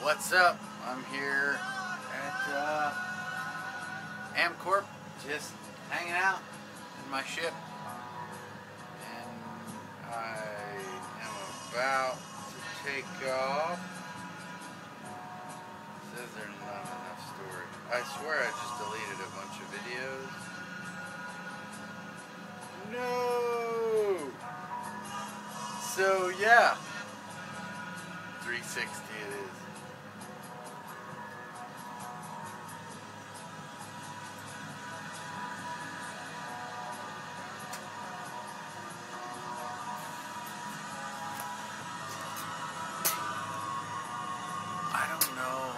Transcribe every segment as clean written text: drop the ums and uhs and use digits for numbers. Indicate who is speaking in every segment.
Speaker 1: What's up? I'm here at Amcorp, just hanging out in my ship, and I am about to take off. It says there's not enough storage. I swear I just deleted a bunch of videos. No! So yeah, 360 it is. I don't know.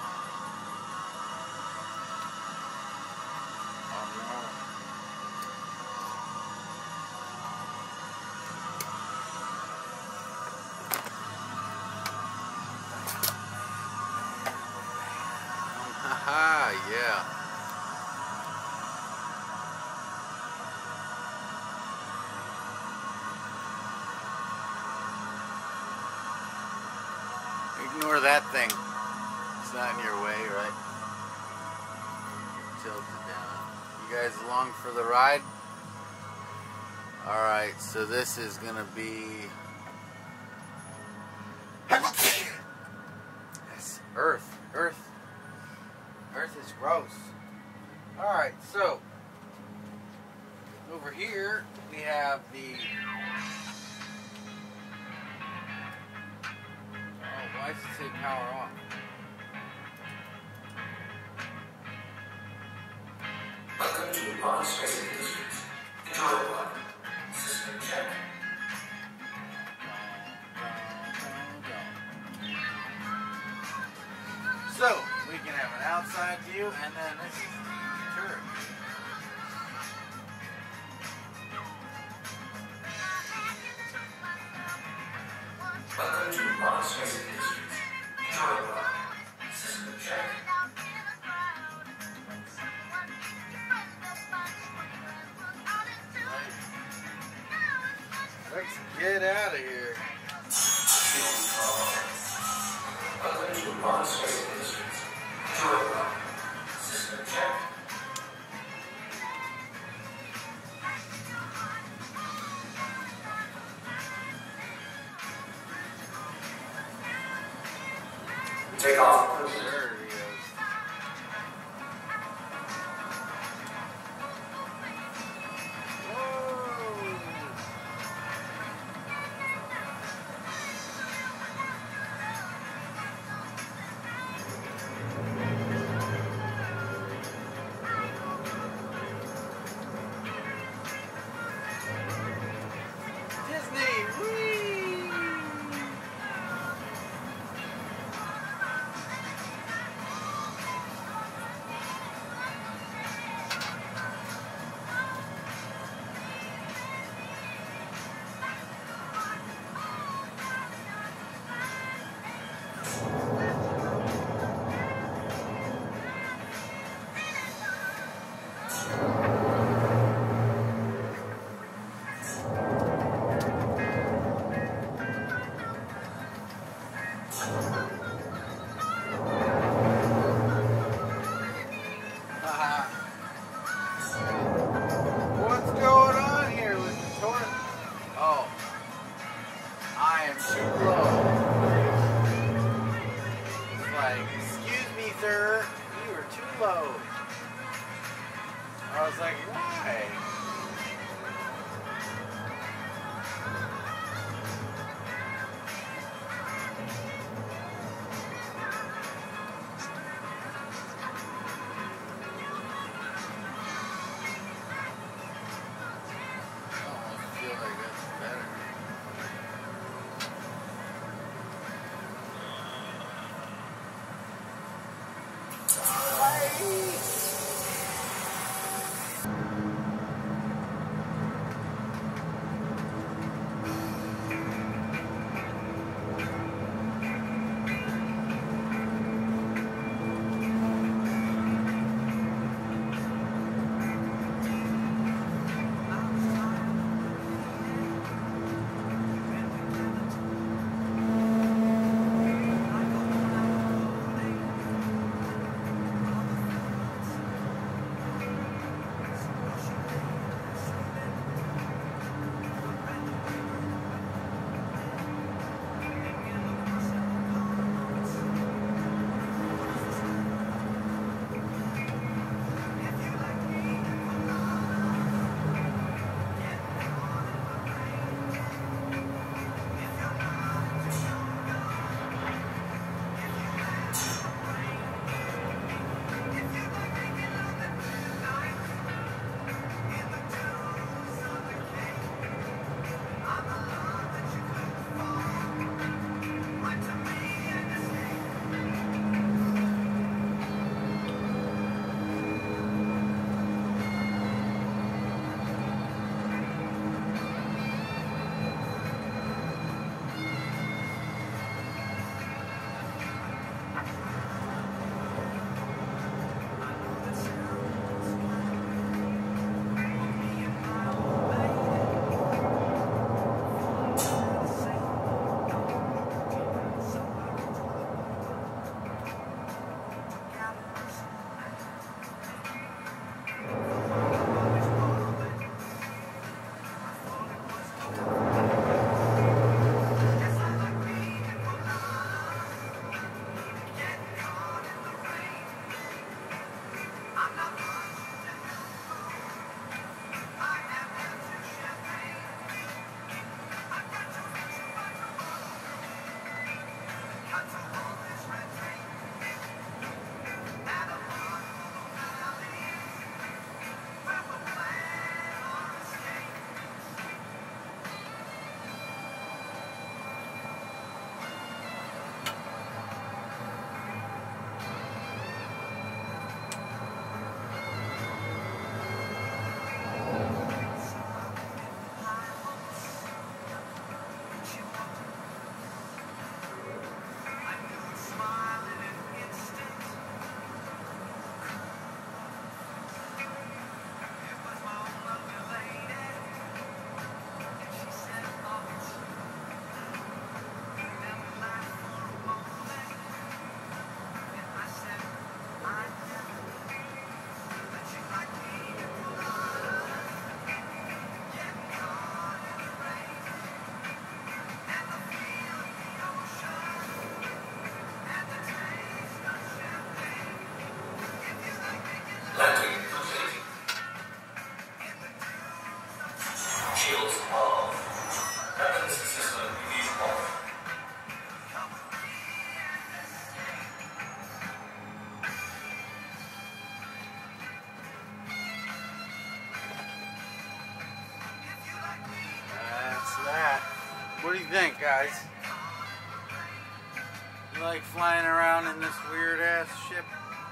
Speaker 1: Haha, yeah. Ignore that thing. It's not in your way, right? Tilt it down. You guys along for the ride? Alright, so this is gonna be Earth. Earth is gross. Alright, so over here we have the why does it say power off?
Speaker 2: Welcome to Constellation. Control block. System check.
Speaker 1: So we can have an outside view, and then this is the turret.
Speaker 2: Welcome to Constellation. Control block. System check.
Speaker 1: Let's get out of here.
Speaker 2: Welcome to Constellation. Control block. System check. Take off.
Speaker 1: There he is. What's going on here with the torque? Oh, I am too low. It's like, excuse me, sir, you are too low. I was like, why? What do you think, guys? You like flying around in this weird-ass ship?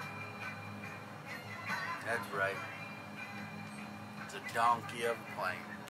Speaker 1: That's right. It's a donkey of a plane.